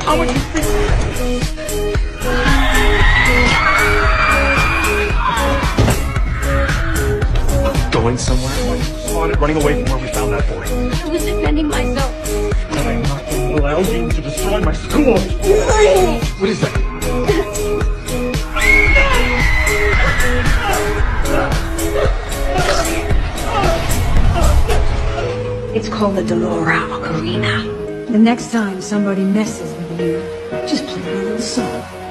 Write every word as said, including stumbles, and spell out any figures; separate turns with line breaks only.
How much you think? Going somewhere? Spotted running away from where we found that boy.
I was defending myself.
And I'm not going to allow you to destroy my school. What is that?
It's called the Delora Ocarina.
The next time somebody messes with you, just play a little song.